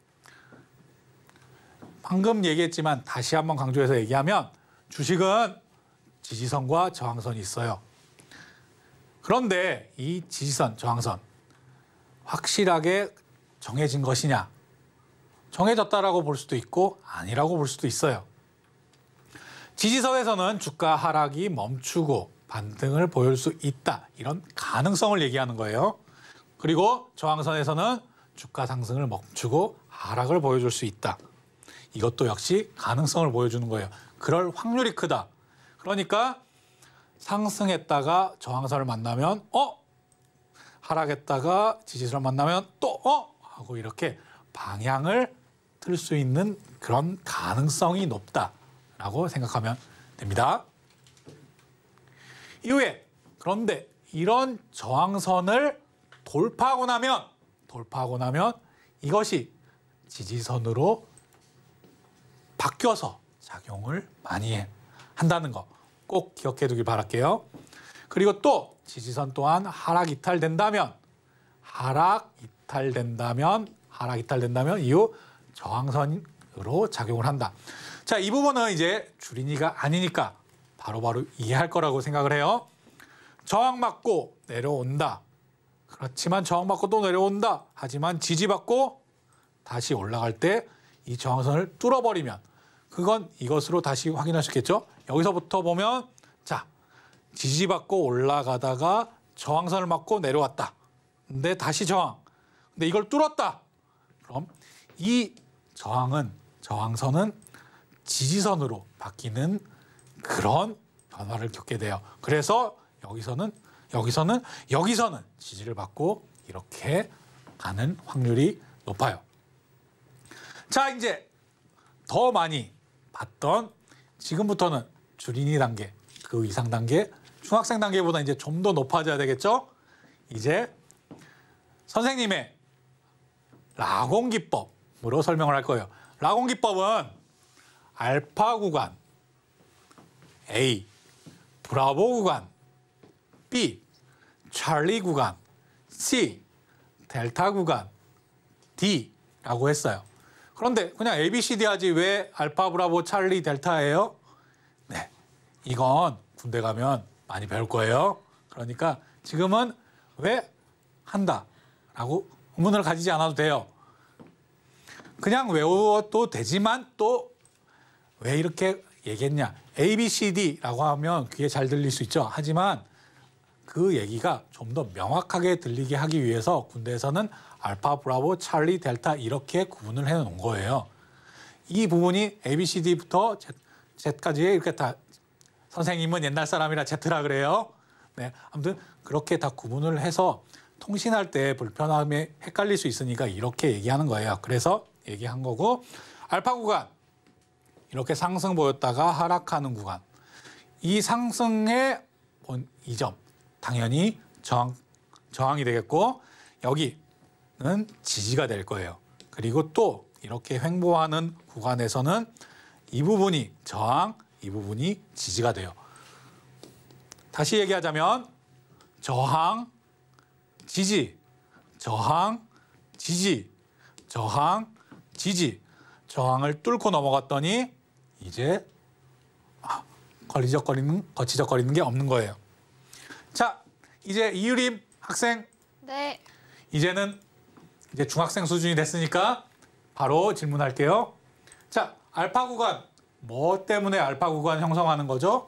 방금 얘기했지만 다시 한번 강조해서 얘기하면 주식은 지지선과 저항선이 있어요. 그런데 이 지지선, 저항선 확실하게 정해진 것이냐? 정해졌다라고 볼 수도 있고 아니라고 볼 수도 있어요. 지지선에서는 주가 하락이 멈추고 반등을 보일 수 있다. 이런 가능성을 얘기하는 거예요. 그리고 저항선에서는 주가 상승을 멈추고 하락을 보여줄 수 있다. 이것도 역시 가능성을 보여주는 거예요. 그럴 확률이 크다. 그러니까 상승했다가 저항선을 만나면 어? 하락했다가 지지선을 만나면 또 어? 하고 이렇게 방향을 틀 수 있는 그런 가능성이 높다라고 생각하면 됩니다. 이후에 그런데 이런 저항선을 돌파하고 나면 돌파하고 나면 이것이 지지선으로 바뀌어서 작용을 많이 한다는 거 꼭 기억해 두길 바랄게요. 그리고 또 지지선 또한 하락 이탈된다면 하락 이탈된다면 하락 이탈된다면 이후 저항선으로 작용을 한다. 자, 이 부분은 이제 주린이가 아니니까 바로바로 이해할 거라고 생각을 해요. 저항받고 내려온다. 그렇지만 저항받고 또 내려온다. 하지만 지지받고 다시 올라갈 때 이 저항선을 뚫어버리면 그건 이것으로 다시 확인할 수 있겠죠. 여기서부터 보면 자, 지지받고 올라가다가 저항선을 맞고 내려왔다. 근데 다시 저항. 근데 이걸 뚫었다. 그럼 이 저항은 저항선은 지지선으로 바뀌는 그런 변화를 겪게 돼요. 그래서 여기서는 여기서는 여기서는 지지를 받고 이렇게 가는 확률이 높아요. 자, 이제 더 많이 봤던 지금부터는 주린이 단계, 그 이상 단계, 중학생 단계보다 이제 좀 더 높아져야 되겠죠? 이제 선생님의 라공 기법으로 설명을 할 거예요. 라공 기법은 알파 구간 A, 브라보 구간 B, 찰리 구간 C, 델타 구간 D라고 했어요. 그런데 그냥 A, B, C, D 하지 왜 알파, 브라보, 찰리, 델타예요? 네, 이건 군대 가면 많이 배울 거예요. 그러니까 지금은 왜 한다라고 의문을 가지지 않아도 돼요. 그냥 외워도 되지만 또 왜 이렇게 얘기했냐. A, B, C, D라고 하면 귀에 잘 들릴 수 있죠. 하지만 그 얘기가 좀 더 명확하게 들리게 하기 위해서 군대에서는 알파, 브라보, 찰리, 델타 이렇게 구분을 해놓은 거예요. 이 부분이 A, B, C, D부터 Z까지 이렇게 다 선생님은 옛날 사람이라 Z라 그래요. 네, 아무튼 그렇게 다 구분을 해서 통신할 때 불편함에 헷갈릴 수 있으니까 이렇게 얘기하는 거예요. 그래서 얘기한 거고 알파 구간 이렇게 상승 보였다가 하락하는 구간 이 상승의 이 점 당연히 저항, 저항이 되겠고 여기는 지지가 될 거예요. 그리고 또 이렇게 횡보하는 구간에서는 이 부분이 저항, 이 부분이 지지가 돼요. 다시 얘기하자면 저항, 지지, 저항, 지지, 저항, 지지. 저항을 뚫고 넘어갔더니 이제 걸리적거리는, 거치적거리는 게 없는 거예요. 자, 이제 이유림 학생. 네. 이제는 이제 중학생 수준이 됐으니까 바로 질문할게요. 자, 알파 구간. 뭐 때문에 알파 구간 형성하는 거죠?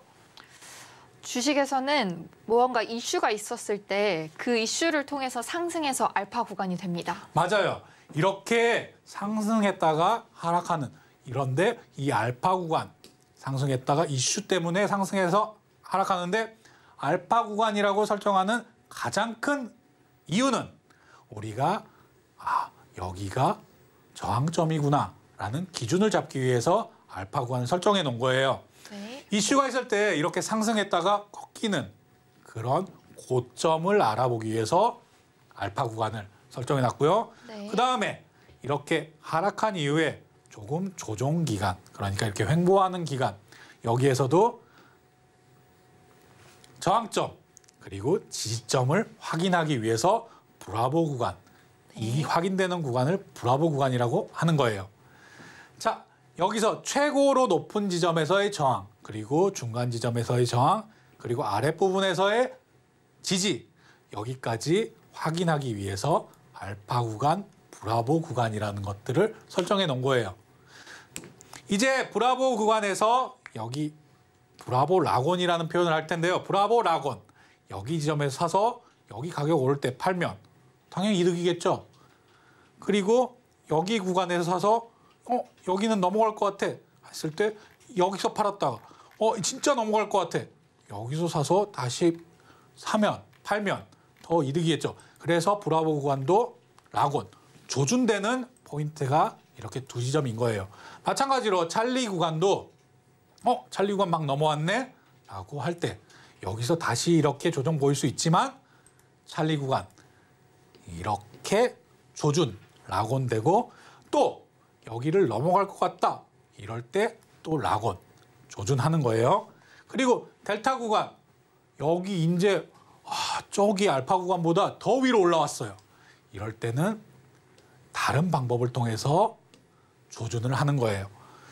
주식에서는 무언가 이슈가 있었을 때 그 이슈를 통해서 상승해서 알파 구간이 됩니다. 맞아요. 이렇게 상승했다가 하락하는 이런데 이 알파 구간 상승했다가 이슈 때문에 상승해서 하락하는데 알파 구간이라고 설정하는 가장 큰 이유는 우리가 아, 여기가 저항점이구나 라는 기준을 잡기 위해서 알파 구간을 설정해 놓은 거예요. 네. 이슈가 있을 때 이렇게 상승했다가 꺾이는 그런 고점을 알아보기 위해서 알파 구간을 설정해 놨고요. 네. 그 다음에 이렇게 하락한 이후에 조금 조정 기간, 그러니까 이렇게 횡보하는 기간, 여기에서도 저항점 그리고 지지점을 확인하기 위해서 브라보 구간, 네. 이 확인되는 구간을 브라보 구간이라고 하는 거예요. 자, 여기서 최고로 높은 지점에서의 저항, 그리고 중간 지점에서의 저항, 그리고 아랫부분에서의 지지, 여기까지 확인하기 위해서 알파 구간, 브라보 구간이라는 것들을 설정해 놓은 거예요. 이제 브라보 구간에서 여기 브라보 라곤이라는 표현을 할 텐데요. 브라보 라곤, 여기 지점에서 사서 여기 가격 오를 때 팔면 당연히 이득이겠죠. 그리고 여기 구간에서 사서 어 여기는 넘어갈 것 같아 했을 때 여기서 팔았다가 어 진짜 넘어갈 것 같아 여기서 사서 다시 사면 팔면 더 이득이겠죠. 그래서 브라보 구간도 라곤, 조준되는 포인트가 이렇게 두 지점인 거예요. 마찬가지로 찰리 구간도 어 찰리 구간 막 넘어왔네 라고 할 때 여기서 다시 이렇게 조정 보일 수 있지만 찰리 구간 이렇게 조준, 라곤 되고 또 여기를 넘어갈 것 같다 이럴 때 또 라곤, 조준하는 거예요. 그리고 델타 구간 여기 이제 아, 저기 알파 구간보다 더 위로 올라왔어요. 이럴 때는 다른 방법을 통해서 조준을 하는 거예요.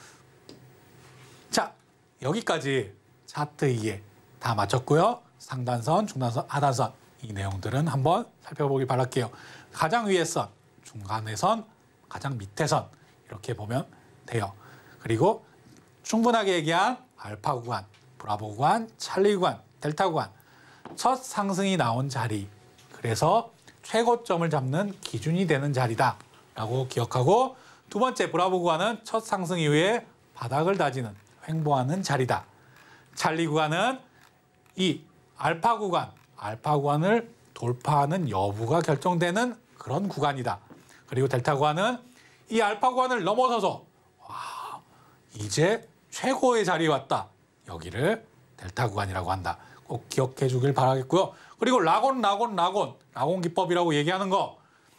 자, 여기까지 차트 이해 다 마쳤고요. 상단선, 중단선, 하단선 이 내용들은 한번 살펴보길 바랄게요. 가장 위에 선, 중간의 선, 가장 밑에 선 이렇게 보면 돼요. 그리고 충분하게 얘기한 알파 구간, 브라보 구간, 찰리 구간, 델타 구간 첫 상승이 나온 자리, 그래서 최고점을 잡는 기준이 되는 자리다 라고 기억하고, 두 번째 브라보 구간은 첫 상승 이후에 바닥을 다지는 횡보하는 자리다. 찰리 구간은 이 알파 구간, 알파 구간을 돌파하는 여부가 결정되는 그런 구간이다. 그리고 델타 구간은 이 알파 구간을 넘어서서 와, 이제 최고의 자리에 왔다. 여기를 델타 구간이라고 한다. 꼭 기억해 주길 바라겠고요. 그리고 라곤, 라곤, 라곤, 라곤 기법이라고 얘기하는 거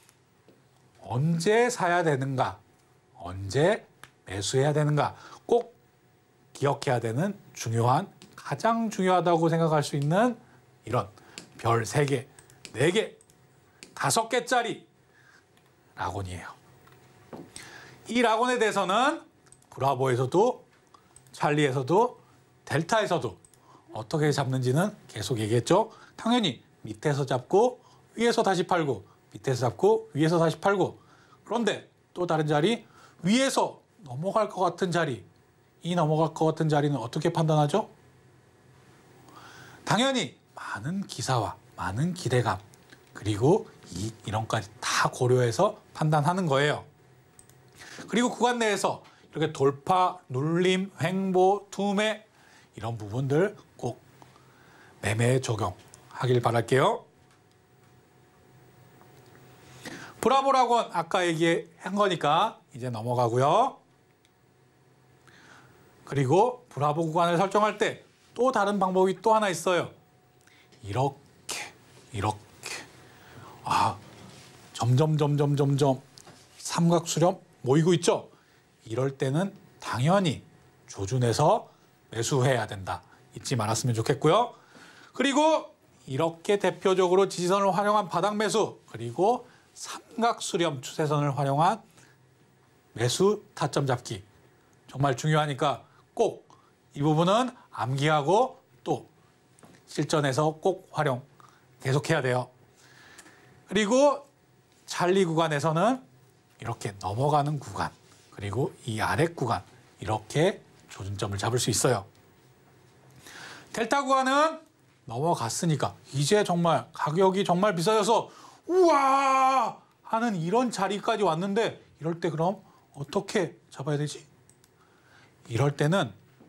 언제 사야 되는가, 언제 매수해야 되는가 꼭 기억해야 되는 중요한, 가장 중요하다고 생각할 수 있는 이런 별 세 개, 네 개, 다섯 개짜리 라곤이에요. 이 라곤에 대해서는 브라보에서도 찰리에서도 델타에서도 어떻게 잡는지는 계속 얘기했죠. 당연히 밑에서 잡고 위에서 다시 팔고, 밑에서 잡고 위에서 다시 팔고, 그런데 또 다른 자리, 위에서 넘어갈 것 같은 자리, 이 넘어갈 것 같은 자리는 어떻게 판단하죠? 당연히 많은 기사와 많은 기대감, 그리고 이 이런까지 다 고려해서 판단하는 거예요. 그리고 구간 내에서 이렇게 돌파, 눌림, 횡보, 투매 이런 부분들 꼭 매매에 적용하길 바랄게요. 브라보라곤 아까 얘기한 거니까 이제 넘어가고요. 그리고 브라보 구간을 설정할 때 또 다른 방법이 또 하나 있어요. 이렇게 이렇게 아 점점 점점 점점 삼각수렴 모이고 있죠. 이럴 때는 당연히 조준해서 매수해야 된다. 잊지 말았으면 좋겠고요. 그리고 이렇게 대표적으로 지지선을 활용한 바닥 매수, 그리고 삼각수렴 추세선을 활용한 매수 타점 잡기 정말 중요하니까 꼭 이 부분은 암기하고 또 실전에서 꼭 활용 계속해야 돼요. 그리고 찰리 구간에서는 이렇게 넘어가는 구간, 그리고 이 아래 구간 이렇게 조준점을 잡을 수 있어요. 델타 구간은 넘어갔으니까 이제 정말 가격이 정말 비싸져서 우와 하는 이런 자리까지 왔는데, 이럴 때 그럼 어떻게 잡아야 되지? 이럴 때는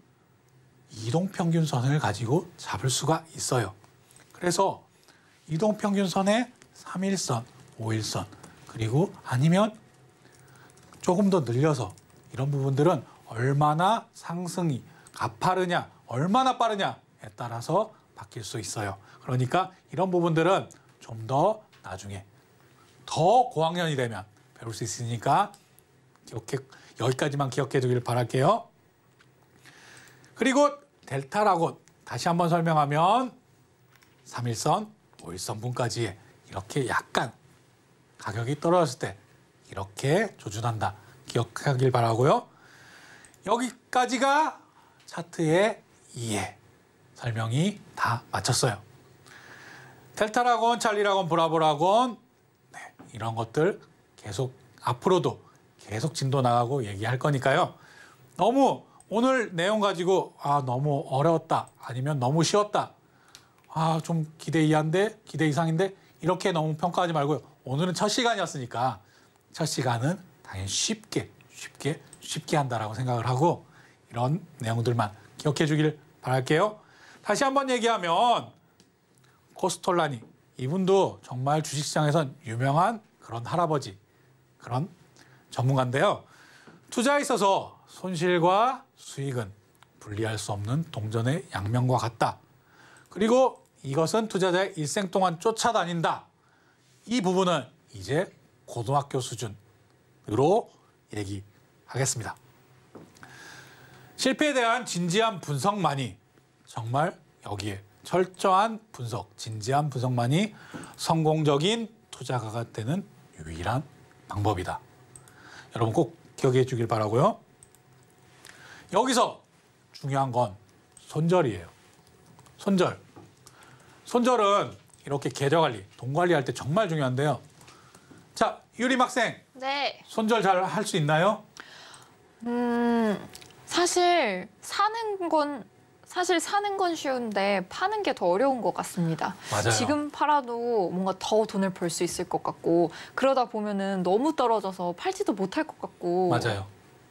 이동평균선을 가지고 잡을 수가 있어요. 그래서 이동평균선에 삼일선, 오일선, 그리고 아니면 조금 더 늘려서 이런 부분들은 얼마나 상승이 가파르냐, 얼마나 빠르냐에 따라서 바뀔 수 있어요. 그러니까 이런 부분들은 좀 더 나중에 더 고학년이 되면 배울 수 있으니까 기억해, 여기까지만 기억해 두길 바랄게요. 그리고 델타라고 다시 한번 설명하면 삼일선, 오일선 분까지 이렇게 약간 가격이 떨어졌을 때 이렇게 조준한다. 기억하길 바라고요. 여기까지가 차트의 이해, 설명이 다 마쳤어요. 델타라곤, 찰리라곤, 브라보라곤 네, 이런 것들 계속 앞으로도 계속 진도 나가고 얘기할 거니까요. 너무 오늘 내용 가지고 아 너무 어려웠다, 아니면 너무 쉬웠다, 아 좀 기대 이하인데, 기대 이상인데 이렇게 너무 평가하지 말고요. 오늘은 첫 시간이었으니까 첫 시간은 당연히 쉽게 쉽게 쉽게 한다라고 생각을 하고 이런 내용들만 기억해 주길 바랄게요. 다시 한번 얘기하면 코스톨라니, 이분도 정말 주식시장에선 유명한 그런 할아버지, 그런 전문가인데요. 투자에 있어서 손실과 수익은 분리할 수 없는 동전의 양면과 같다. 그리고 이것은 투자자의 일생 동안 쫓아다닌다. 이 부분은 이제 고등학교 수준으로 얘기하겠습니다. 실패에 대한 진지한 분석만이, 정말 여기에 철저한 분석, 진지한 분석만이 성공적인 투자가가 되는 유일한 방법이다. 여러분 꼭 기억해 주길 바라고요. 여기서 중요한 건 손절이에요. 손절. 손절은 이렇게 계좌관리, 돈관리할 때 정말 중요한데요. 자, 유림 학생. 네. 손절 잘 할 수 있나요? 음, 사실 사는 건 사실 사는 건 쉬운데 파는 게 더 어려운 것 같습니다. 맞아요. 지금 팔아도 뭔가 더 돈을 벌 수 있을 것 같고, 그러다 보면은 너무 떨어져서 팔지도 못할 것 같고. 맞아요.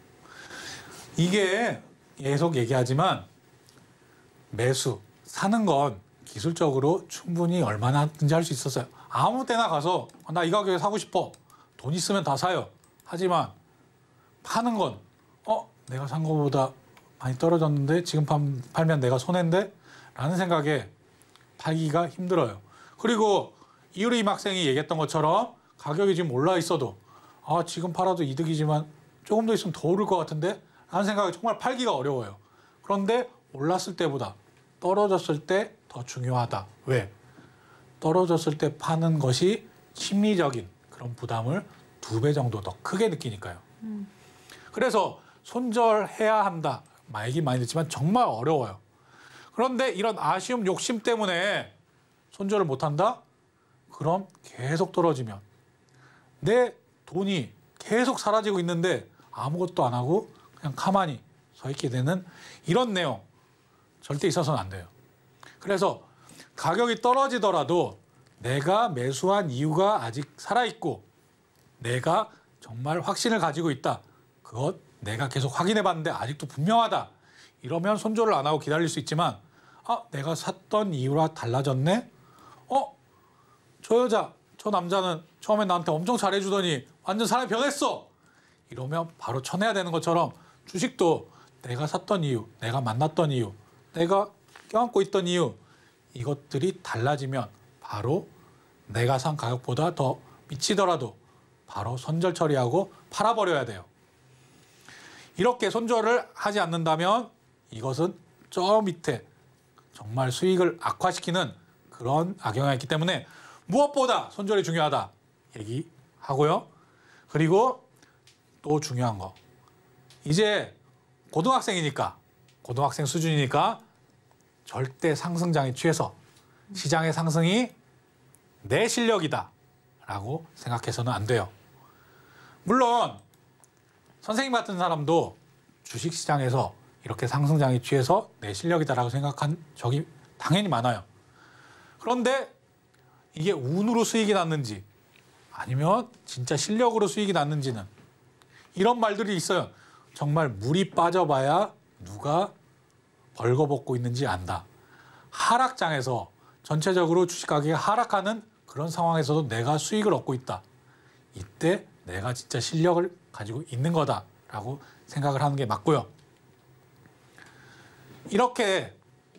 이게 계속 얘기하지만 매수, 사는 건 기술적으로 충분히 얼마나든지 할 수 있었어요. 아무 때나 가서 나 이 가격에 사고 싶어. 돈 있으면 다 사요. 하지만 파는 건 어? 내가 산 거보다 많이 떨어졌는데 지금 팔면 내가 손해인데? 라는 생각에 팔기가 힘들어요. 그리고 이유림 학생이 얘기했던 것처럼 가격이 지금 올라 있어도 아 지금 팔아도 이득이지만 조금 더 있으면 더 오를 것 같은데? 라는 생각에 정말 팔기가 어려워요. 그런데 올랐을 때보다 떨어졌을 때 더 중요하다. 왜? 떨어졌을 때 파는 것이 심리적인 그런 부담을 두 배 정도 더 크게 느끼니까요. 음. 그래서 손절해야 한다. 얘기 많이 듣지만 정말 어려워요. 그런데 이런 아쉬움, 욕심 때문에 손절을 못한다? 그럼 계속 떨어지면 내 돈이 계속 사라지고 있는데 아무것도 안 하고 그냥 가만히 서 있게 되는 이런 내용 절대 있어서는 안 돼요. 그래서 가격이 떨어지더라도 내가 매수한 이유가 아직 살아있고 내가 정말 확신을 가지고 있다. 그것 내가 계속 확인해 봤는데 아직도 분명하다. 이러면 손절을 안 하고 기다릴 수 있지만 아 내가 샀던 이유가 달라졌네? 어? 저 여자, 저 남자는 처음에 나한테 엄청 잘해주더니 완전 사람이 변했어. 이러면 바로 쳐내야 되는 것처럼 주식도 내가 샀던 이유, 내가 만났던 이유, 내가 껴안고 있던 이유, 이것들이 달라지면 바로 내가 산 가격보다 더 미치더라도 바로 손절 처리하고 팔아버려야 돼요. 이렇게 손절을 하지 않는다면 이것은 저 밑에 정말 수익을 악화시키는 그런 악영향이 있기 때문에 무엇보다 손절이 중요하다 얘기하고요. 그리고 또 중요한 거. 이제 고등학생이니까, 고등학생 수준이니까 절대 상승장에 취해서 시장의 상승이 내 실력이다 라고 생각해서는 안 돼요. 물론 선생님 같은 사람도 주식시장에서 이렇게 상승장에 취해서 내 실력이다라고 생각한 적이 당연히 많아요. 그런데 이게 운으로 수익이 났는지 아니면 진짜 실력으로 수익이 났는지는 이런 말들이 있어요. 정말 물이 빠져봐야 누가 벌거벗고 있는지 안다. 하락장에서 전체적으로 주식 가격이 하락하는 그런 상황에서도 내가 수익을 얻고 있다. 이때 내가 진짜 실력을 가지고 있는 거다라고 생각을 하는 게 맞고요. 이렇게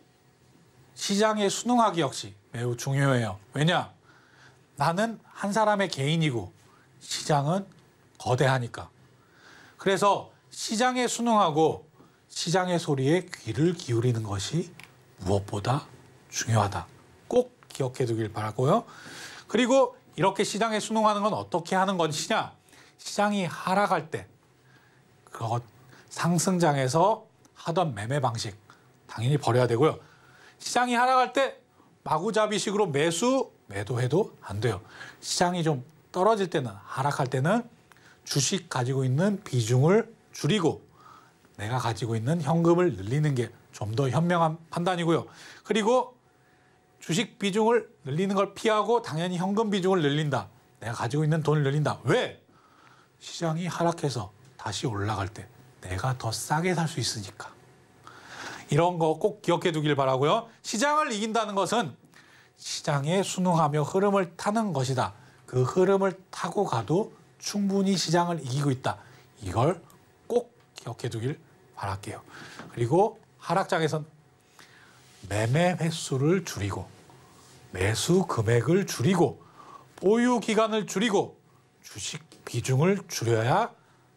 시장에 순응하기 역시 매우 중요해요. 왜냐? 나는 한 사람의 개인이고 시장은 거대하니까. 그래서 시장에 순응하고 시장의 소리에 귀를 기울이는 것이 무엇보다 중요하다. 꼭 기억해 두길 바라고요. 그리고 이렇게 시장에 순응하는 건 어떻게 하는 것이냐? 시장이 하락할 때 그것 상승장에서 하던 매매 방식 당연히 버려야 되고요. 시장이 하락할 때 마구잡이식으로 매수, 매도해도 안 돼요. 시장이 좀 떨어질 때는, 하락할 때는 주식 가지고 있는 비중을 줄이고 내가 가지고 있는 현금을 늘리는 게 좀 더 현명한 판단이고요. 그리고 주식 비중을 늘리는 걸 피하고 당연히 현금 비중을 늘린다. 내가 가지고 있는 돈을 늘린다. 왜? 시장이 하락해서 다시 올라갈 때 내가 더 싸게 살 수 있으니까. 이런 거 꼭 기억해 두길 바라고요. 시장을 이긴다는 것은 시장에 순응하며 흐름을 타는 것이다. 그 흐름을 타고 가도 충분히 시장을 이기고 있다. 이걸 꼭 기억해 두길 바랄게요. 그리고 하락장에선 매매 횟수를 줄이고 매수 금액을 줄이고 보유 기간을 줄이고 주식 비중을 줄여야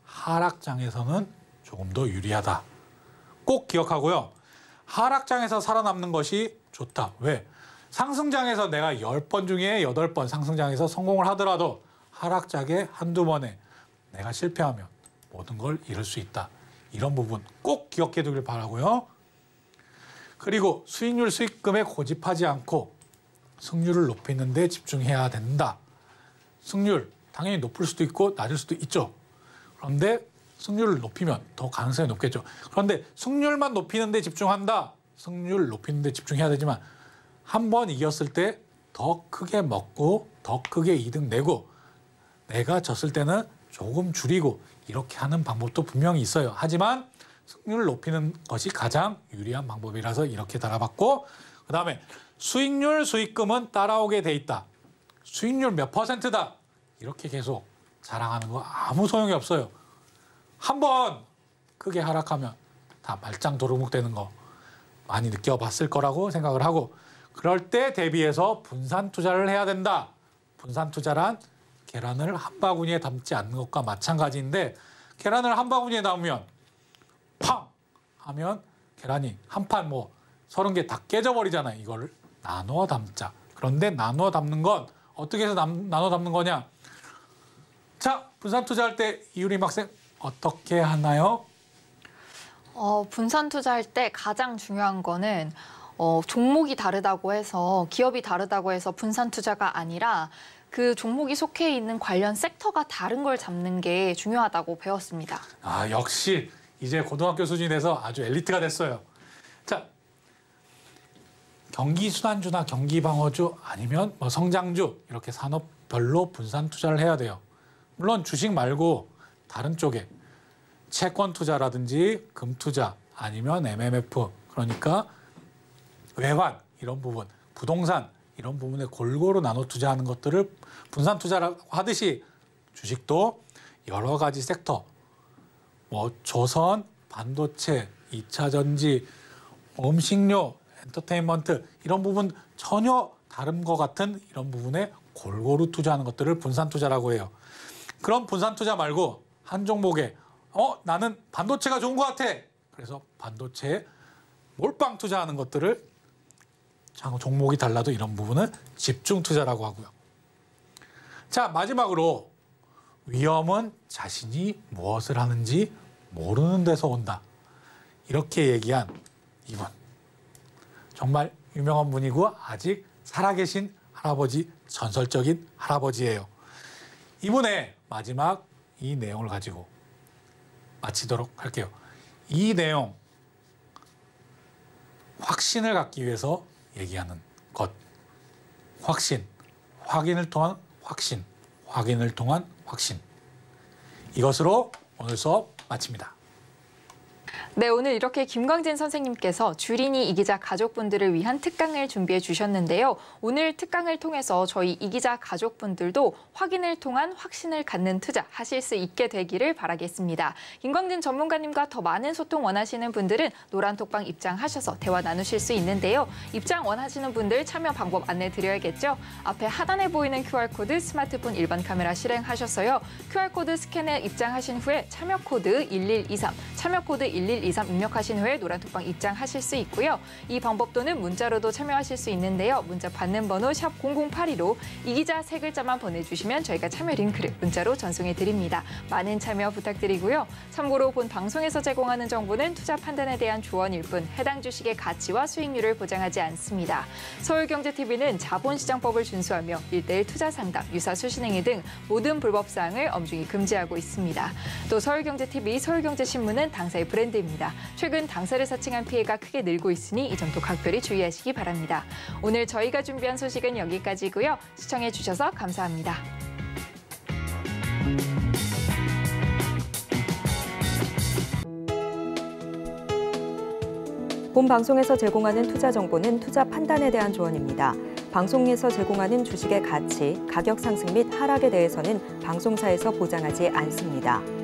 하락장에서는 조금 더 유리하다. 꼭 기억하고요. 하락장에서 살아남는 것이 좋다. 왜? 상승장에서 내가 열 번 중에 여덟 번 상승장에서 성공을 하더라도 하락장에 한두 번에 내가 실패하면 모든 걸 잃을 수 있다. 이런 부분 꼭 기억해 두길 바라고요. 그리고 수익률 수익금에 고집하지 않고 승률을 높이는 데 집중해야 된다. 승률 당연히 높을 수도 있고 낮을 수도 있죠. 그런데 승률을 높이면 더 가능성이 높겠죠. 그런데 승률만 높이는 데 집중한다. 승률 높이는 데 집중해야 되지만 한 번 이겼을 때 더 크게 먹고 더 크게 이득 내고 내가 졌을 때는 조금 줄이고 이렇게 하는 방법도 분명히 있어요. 하지만 승률을 높이는 것이 가장 유리한 방법이라서 이렇게 달아봤고, 그 다음에 수익률, 수익금은 따라오게 돼 있다. 수익률 몇 퍼센트다. 이렇게 계속 자랑하는 거 아무 소용이 없어요. 한번 크게 하락하면 다 말짱 도루묵 되는 거 많이 느껴봤을 거라고 생각을 하고, 그럴 때 대비해서 분산 투자를 해야 된다. 분산 투자란 계란을 한 바구니에 담지 않는 것과 마찬가지인데, 계란을 한 바구니에 담으면 팡 하면 계란이 한 판 뭐 서른 개 다 깨져버리잖아요. 이거를 나누어 담자. 그런데 나누어 담는 건 어떻게 해서 남, 나눠 담는 거냐? 자, 분산 투자할 때 이유림 학생 어떻게 하나요? 어, 분산 투자할 때 가장 중요한 거는 어, 종목이 다르다고 해서, 기업이 다르다고 해서 분산 투자가 아니라 그 종목이 속해 있는 관련 섹터가 다른 걸 잡는 게 중요하다고 배웠습니다. 아, 역시 이제 고등학교 수준이 돼서 아주 엘리트가 됐어요. 자, 경기순환주나 경기방어주 아니면 뭐 성장주 이렇게 산업별로 분산 투자를 해야 돼요. 물론 주식 말고 다른 쪽에 채권 투자라든지 금 투자 아니면 엠엠에프, 그러니까 외환 이런 부분, 부동산 이런 부분에 골고루 나눠 투자하는 것들을 분산 투자라고 하듯이 주식도 여러 가지 섹터, 뭐 조선, 반도체, 이 차 전지, 음식료, 엔터테인먼트 이런 부분 전혀 다른 것 같은 이런 부분에 골고루 투자하는 것들을 분산 투자라고 해요. 그럼 분산 투자 말고 한 종목에 어 나는 반도체가 좋은 것 같아. 그래서 반도체에 몰빵 투자하는 것들을 종목이 달라도 이런 부분은 집중 투자라고 하고요. 자, 마지막으로 위험은 자신이 무엇을 하는지 모르는 데서 온다. 이렇게 얘기한 이분. 정말 유명한 분이고 아직 살아계신 할아버지, 전설적인 할아버지예요. 이분의 마지막 이 내용을 가지고 마치도록 할게요. 이 내용, 확신을 갖기 위해서 얘기하는 것. 확신, 확인을 통한 확신, 확인을 통한 확신. 이것으로 오늘 수업 마칩니다. 네, 오늘 이렇게 김광진 선생님께서 주린이 이기자 가족분들을 위한 특강을 준비해 주셨는데요. 오늘 특강을 통해서 저희 이기자 가족분들도 확인을 통한 확신을 갖는 투자 하실 수 있게 되기를 바라겠습니다. 김광진 전문가님과 더 많은 소통 원하시는 분들은 노란톡방 입장하셔서 대화 나누실 수 있는데요. 입장 원하시는 분들 참여 방법 안내 드려야겠죠. 앞에 하단에 보이는 큐알코드 스마트폰 일반 카메라 실행하셔서요. 큐알코드 스캔에 입장하신 후에 참여코드 일일이삼, 참여코드 일일이삼 입력하신 후에 노란톡방 입장하실 수 있고요. 이 방법 또는 문자로도 참여하실 수 있는데요. 문자 받는 번호 샵 공공팔이로 이기자 세 글자만 보내주시면 저희가 참여 링크를 문자로 전송해 드립니다. 많은 참여 부탁드리고요. 참고로 본 방송에서 제공하는 정보는 투자 판단에 대한 조언일 뿐 해당 주식의 가치와 수익률을 보장하지 않습니다. 서울경제티비는 자본시장법을 준수하며 일대일 투자 상담, 유사 수신행위 등 모든 불법 사항을 엄중히 금지하고 있습니다. 또 서울경제티비, 서울경제신문은 당사의 브랜드입니다. 최근 당사를 사칭한 피해가 크게 늘고 있으니 이 점도 각별히 주의하시기 바랍니다. 오늘 저희가 준비한 소식은 여기까지고요. 시청해 주셔서 감사합니다. 본 방송에서 제공하는 투자 정보는 투자 판단에 대한 조언입니다. 방송에서 제공하는 주식의 가치, 가격 상승 및 하락에 대해서는 방송사에서 보장하지 않습니다.